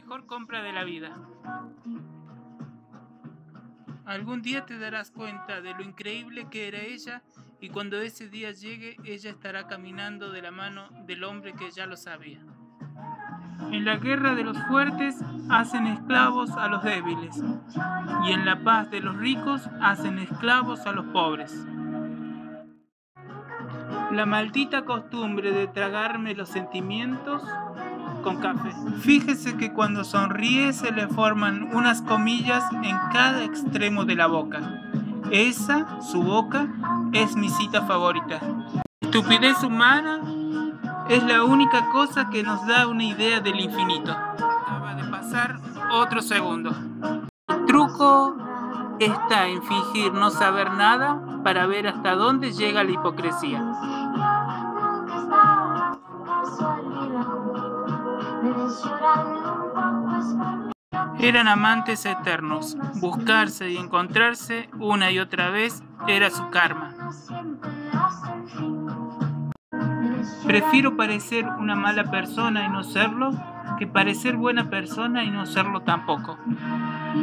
mejor compra de la vida. Algún día te darás cuenta de lo increíble que era ella y cuando ese día llegue, ella estará caminando de la mano del hombre que ya lo sabía. En la guerra de los fuertes hacen esclavos a los débiles y en la paz de los ricos hacen esclavos a los pobres. La maldita costumbre de tragarme los sentimientos con café. Fíjese que cuando sonríe se le forman unas comillas en cada extremo de la boca. Esa, su boca, es mi cita favorita. Estupidez humana es la única cosa que nos da una idea del infinito. Acaba de pasar otro segundo. El truco está en fingir no saber nada para ver hasta dónde llega la hipocresía. Eran amantes eternos. Buscarse y encontrarse una y otra vez era su karma. Prefiero parecer una mala persona y no serlo, que parecer buena persona y no serlo tampoco.